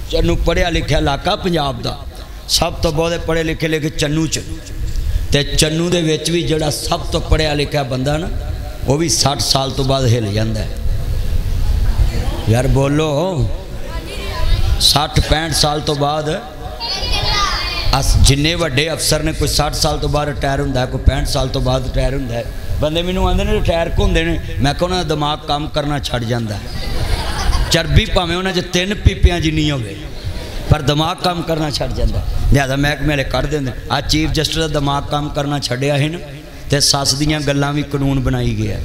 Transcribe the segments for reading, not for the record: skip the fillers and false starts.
चन्नू पढ़िया लिखिया इलाका पंजाब दा सब तो बहुत पढ़े लिखे लिखे चन्नू च ते चन्नू दे विच भी जिहड़ा सब तो पढ़िया लिखिया बंदा ना वो भी 60 साल तो बाद हिल जाता है। यार बोलो 60-65 साल तो बाद जिन्ने वड्डे अफसर ने कोई 60 साल तो बाद रिटायर होंदा है, कोई 65 साल तो बाद रिटायर होंदा है। बंदे मैनू आंदे ने रिटायर होंदे ने, मैं कहा उन्हां दा दिमाग काम करना छड़ जांदा है। चरबी भावें उन्हां च 3 पीपियां जिन्नी होवे पर दिमाग काम करना छड़ जांदा। लिहाजा महकमे कर देंदे आ चीफ जस्टिस का दिमाग काम करना छड्डिया है ना ते सस दियां गल्लां भी कानून बनाई गया।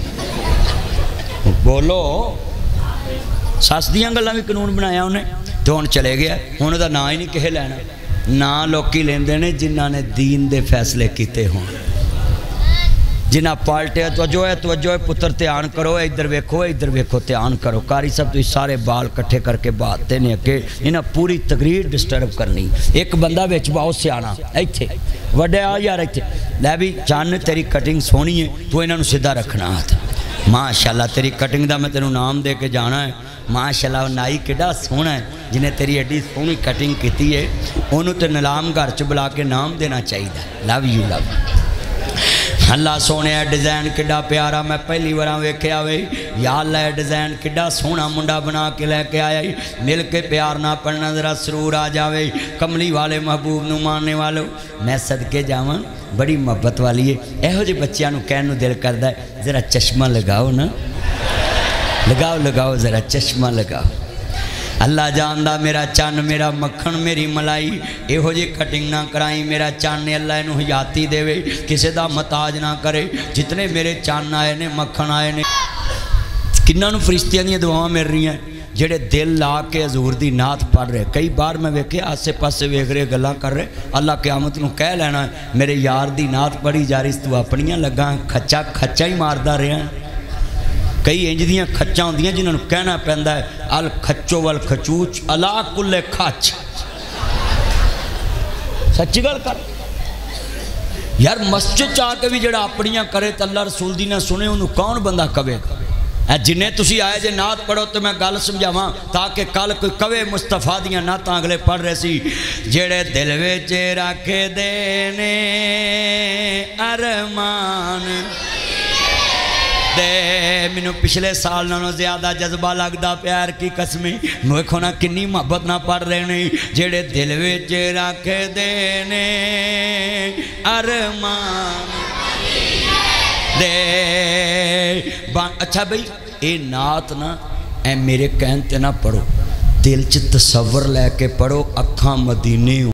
बोलो सस दियां गल्लां भी कानून बनाया उन्हें तो हुण चले गया। हुण दा नां ही नहीं किसे लैना, ना लोग लेंदे ने जिन्हां ने दीन दे फैसले किए होण, जिन्हां पालटिया तवज्जो है पुत्र ध्यान करो, इधर वेखो ध्यान करो। कारी सब तुसीं सारे बाल कट्ठे करके बाते ने कि इन्हां पूरी तकरीर डिस्टर्ब करनी। एक बंदा विच बहुत सियाना इत्थे वड्डे आ यार इत्थे लै भी चन्न तेरी कटिंग सोहनी है, तू इन्हां नूं सीधा रखना हाथ। माशाअल्लाह तेरी कटिंग दा मैं तेनू नाम दे के जाना है। माशाअल्लाह नाई किड़ा सोहना है जिन्हें तेरी एडी सोहनी कटिंग की है, उन्होंने तो नीलाम घर च बुला के नाम देना चाहिए। Love you love. अल्लाह सोने डिज़ाइन किड्डा प्यारा, मैं पहली बार वेख्या वे। या अल्लाह डिज़ाइन किड्डा सोहना मुंडा बना के लैके आया। मिल के प्यार ना पढ़ना जरा सरूर आ जावे। कमली वाले महबूब नूं मानने वालों मैं सदके जावां, बड़ी मुहब्बत वाली है। इहो जे बच्चों नूं कहण नूं दिल करदा है जरा चश्मा लगाओ ना, लगाओ जरा चश्मा लगाओ। अल्लाह जानदा मेरा चन्न मेरा मक्खन मेरी मलाई, इहो जी कटिंग ना कराई मेरा चन्न। अल्लाह इनू हयाती देवे, किसी का मताज ना करे। जितने मेरे चन्न आए ने मक्खन आए ने, किन्हां नूं फरिश्तियां दी दुआवां मिल रही हैं जेड़े दिल ला के हजूर दी नात पढ़ रहे। कई बार मैं वेखे आसे पासे वेख रहे गल्लां कर रहे, अल्लाह क़यामत नूं कह लेना मेरे यार दी नात पढ़ी जा रही, तू अपनियां लगा खच्चा ही मारदा रहा। कई इंज दियां खच्चां होंदियां जिन्हां नूं कहना पैंदा है अल खच्चो वल खचूच अला कुल्ले खच। सच्ची गल कर यार, मस्जिद आके भी जेड़ा अपनियां करे तो अल्लाह रसूल दी ना सुने उन्होंने कौन बंदा कवेगा। जिन्हें तुसी आए जे नात पढ़ो तो मैं गल समझावां ताकि कल कोई कवे मुस्तफा दियां नातां अगले पढ़ रहे सी। जेड़े दिल विच रख दे ने अरमान दे, मैनू पिछले साल नालों ज्यादा जज्बा लगता प्यार की कसमें। वेखो ना किन्नी मुहब्बत ना पढ़ रहे ने। जेड़े दिल विच रख दे ने अरमान दे। अच्छा बई ये नात ना ए मेरे कहन ते ना पढ़ो, दिल च तसव्वुर लैके पढ़ो। अखां मदीने